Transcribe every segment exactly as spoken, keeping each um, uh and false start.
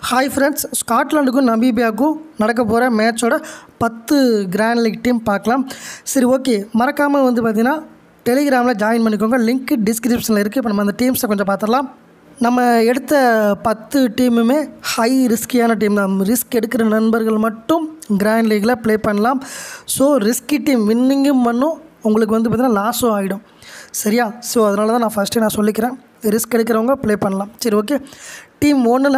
Hi friends, ஸ்காட்லாண்டுக்கும் நமீபியாவுக்கும் நடக்க போகிற மேட்சோட பத்து கிராண்ட் லீக் டீம் பார்க்கலாம். சரி, ஓகே, மறக்காமல் வந்து பார்த்திங்கன்னா டெலிகிராமில் ஜாயின் பண்ணிக்கோங்க. லிங்க் டிஸ்கிரிப்ஷனில் இருக்குது. இப்போ நம்ம அந்த டீம்ஸை கொஞ்சம் பார்த்துடலாம். நம்ம எடுத்த பத்து டீமுமே ஹை ரிஸ்கியான டீம் தான். ரிஸ்க் எடுக்கிற நண்பர்கள் மட்டும் கிராண்ட் லீக்கில் ப்ளே பண்ணலாம். ஸோ ரிஸ்கி டீம் வின்னிங்கும் பண்ணும், உங்களுக்கு வந்து பார்த்திங்கன்னா லாஸும் ஆகிடும். சரியா? ஸோ அதனால தான் நான் ஃபஸ்ட்டு நான் சொல்லிக்கிறேன், ரிஸ்க் எடுக்கிறவங்க ப்ளே பண்ணலாம். சரி, ஓகே. டீம் ஒன்றில்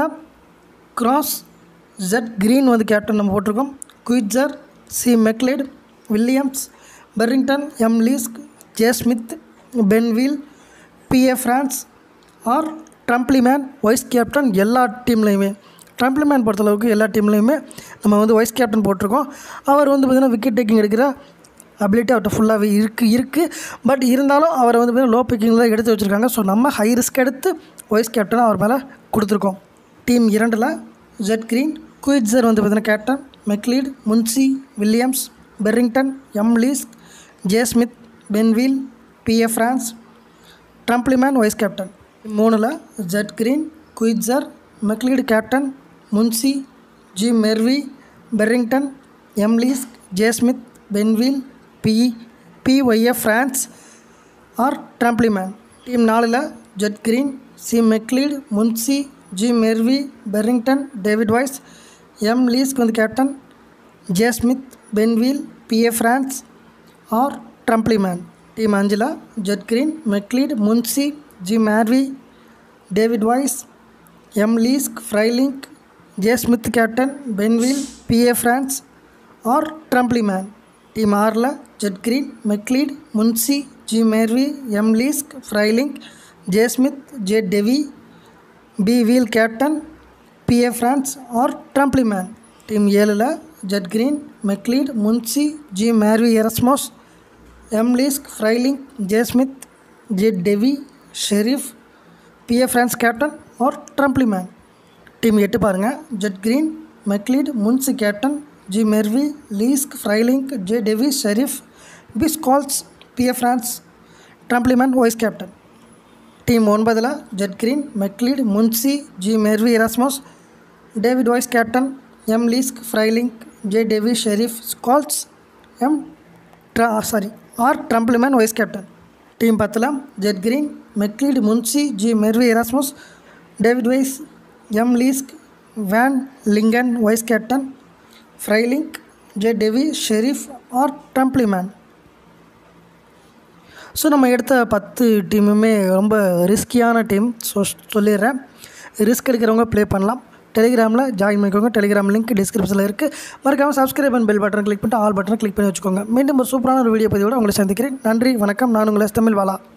கிராஸ் ஜெட் கிரீன் வந்து கேப்டன் நம்ம போட்டிருக்கோம். Coetzer, C McLeod, Williams, Berrington, M Leask, J Smit, Benvil, P A France R Trumpelmann vice captain. எல்லா டீம்லேயுமே ட்ரம்ப்ளிமேன் பொறுத்தளவுக்கு எல்லா டீம்லேயுமே நம்ம வந்து வைஸ் கேப்டன் போட்டிருக்கோம். அவர் வந்து பார்த்திங்கன்னா விக்கெட் டேக்கிங் எடுக்கிற அபிலிட்டி அவர்கிட்ட ஃபுல்லாகவே இருக்குது இருக்குது பட் இருந்தாலும் அவரை வந்து பார்த்திங்கன்னா லோ பிக்கிங்கில் தான் எடுத்து வச்சுருக்காங்க. ஸோ நம்ம ஹை ரிஸ்க் எடுத்து வைஸ் கேப்டனாக அவர் மேலே கொடுத்துருக்கோம். டீம் இரண்டில் ஜெட் கிரீன், குயிட்சர் வந்து பார்த்திங்கன்னா captain, McLeod, Munsey, Williams, Berrington, M Leask, J Smit, Benvil, P A France, Trumpelmann vice captain. மூணில் Z Green, Coetzer, McLeod captain, Munsey, G Merwe, Berrington, M Leask, J Smit, Benvil, P P Y A France R Trumpelmann. Team நாலில் Z Green, C McLeod, Munsey, G Merwe, Berrington, David Wiese, M Leask வந்து captain, J Smit, Benvil, P A France R Trumpelmann. Team அஞ்சில் Z Green, McLeod, Munsey, G மெர்வி, David Wiese, M Leask, Frylinck, J Smit captain, Benvil, P A France R Trumpelmann. Team ஆறில் Z Green, McLeod, Munsey, G Merwe, M Leask, Frylinck, J Smit, J Davey, B Wheal captain, P A France R Trumpelmann. Team ஏழில் Z Green, McLeod, Munsey, G Merwe, Erasmus, M Leask, Frylinck, J Smit, J Davey, Sharif, P A France captain R Trumpelmann. Team எட்டு பாருங்கள், Z Green, McLeod, Munsey captain, G Merwe, Leask, Frylinck, J Davey, Sharif, B Scholtz, P A France, Trumpelmann vice captain. Team ஒன்பதில் Z Green, McLeod, Munsey, G Merwe, Erasmus, David Wiese captain, M Leask, Frylinck, J Davey, Sharif, Scholtz, M ட்ரா sorry R Trumpelmann vice captain. Team பத்தில் Z Green, McLeod, Munsey, G Merwe, Erasmus, David Wiese, M Leask, van Lingen vice captain, Frylinck, J Davey, Sharif R Trumpelmann. So நம்ம எடுத்த பத்து டீமுமே ரொம்ப ரிஸ்கியான team. So சொல்லிடுறேன், risk எடுக்கிறவங்க play பண்ணலாம். டெலிகிராமில் ஜாயின் பண்ணிக்கோங்க. டெலிகிராம் லிங்க் டிஸ்கிரிப்ஷனில் இருக்குது. மறக்காமல் subscribe and bell button click பண்ணிட்டு ஆல் பட்டனை கிளிக் பண்ணி வச்சுக்கோங்க. மீண்டும் ஒரு சூப்பரான ஒரு வீடியோ பதிவோடு உங்களை சந்திக்கிறேன். நன்றி, வணக்கம். நான் உங்களை தமிழ் பாலா.